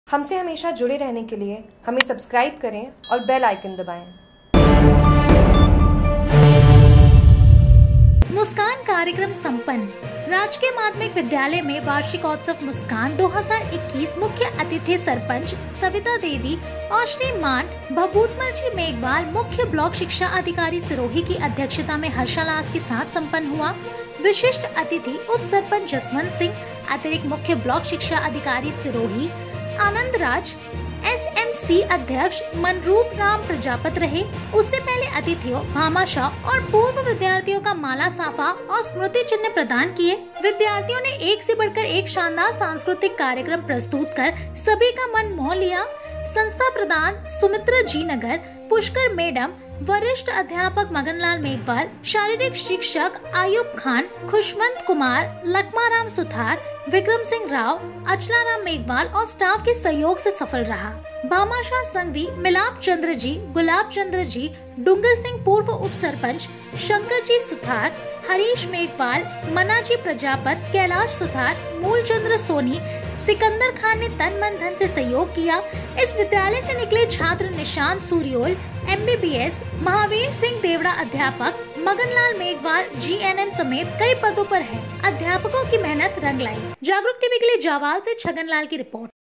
हमसे हमेशा जुड़े रहने के लिए हमें सब्सक्राइब करें और बेल आइकन दबाएं। मुस्कान कार्यक्रम संपन्न। राजकीय माध्यमिक विद्यालय में वार्षिकोत्सव मुस्कान 2021 मुख्य अतिथि सरपंच सविता देवी और श्रीमान भभूतमल जी मेघवाल मुख्य ब्लॉक शिक्षा अधिकारी सिरोही की अध्यक्षता में हर्षोल्लास के साथ संपन्न हुआ। विशिष्ट अतिथि उप सरपंच जसवंत सिंह, अतिरिक्त मुख्य ब्लॉक शिक्षा अधिकारी सिरोही आनंद राज, SMC अध्यक्ष मनरूप राम प्रजापत रहे। उससे पहले अतिथियों भामाशाह और पूर्व विद्यार्थियों का माला साफा और स्मृति चिन्ह प्रदान किए। विद्यार्थियों ने एक से बढ़कर एक शानदार सांस्कृतिक कार्यक्रम प्रस्तुत कर सभी का मन मोह लिया। संस्था प्रधान सुमित्रा जी नगर, पुष्कर मैडम, वरिष्ठ अध्यापक मगनलाल मेघवाल, शारीरिक शिक्षक आयुब खान, खुशवंत कुमार, लक्ष्माराम सुथार, विक्रम सिंह राव, अचलाराम मेघवाल और स्टाफ के सहयोग से सफल रहा। भामाशाह संघवी मिलाप चंद्र जी, गुलाब चंद्र जी, डूंगर सिंह पूर्व उप सरपंच, शंकर जी सुथार, हरीश मेघवाल, मनाजी प्रजापत, कैलाश सुथार, मूलचंद्र सोनी, सिकंदर खान ने तन मन धन से सहयोग किया। इस विद्यालय से निकले छात्र निशांत सूर्योल MBBS, महावीर सिंह देवड़ा अध्यापक, मगनलाल मेघवाल GNM समेत कई पदों पर हैं। अध्यापकों की मेहनत रंग लाई। जागरूक टीवी के लिए जावाल से छगनलाल की रिपोर्ट।